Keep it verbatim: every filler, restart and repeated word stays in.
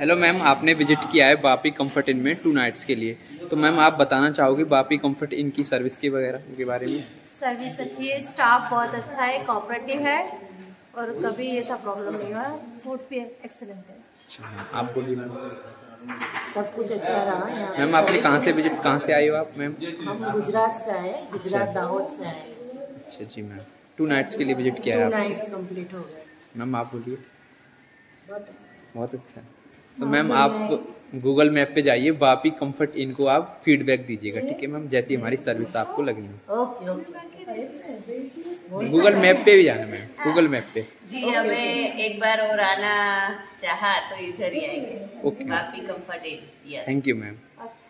Hello ma'am, आपने visit किया है बापी कंफर्ट इन में टू नाइट्स के लिए, तो मैम आप बताना चाहोगे बापी कंफर्ट इन की सर्विस के वगैरह के बारे में? सर्विस अच्छी है, स्टाफ बहुत अच्छा है, कोऑपरेटिव है और कभी ऐसा प्रॉब्लम नहीं हुआ। फूड भी एक्सीलेंट है। अच्छा, आप बोलिए मैम। सब कुछ अच्छा रहा यहाँ। मैम आपने कहाँ से विजिट कहाँ से आए हो आप मैम? हम गुजरात से आए, गुजरात दाहोद से आए। अच्छा जी मैम, टू नाइट्स के लिए विजिट किया है टू आप? नाइट्स कंप्लीट हो गए। मैम आप बोलिए। बहुत अच्छा। तो हाँ, मैम आप गूगल मैप पे जाइए, बापी कंफर्ट इन को आप फीडबैक दीजिएगा, ठीक है मैम, जैसी हमारी सर्विस आपको लगी हो। Okay okay. गूगल मैप पे भी जाना मैम, गूगल मैप पे। जी हमें एक बार और आना चाहा तो इधर ही आएंगे। Okay, Bapi comfort inn. Thank you ma'am.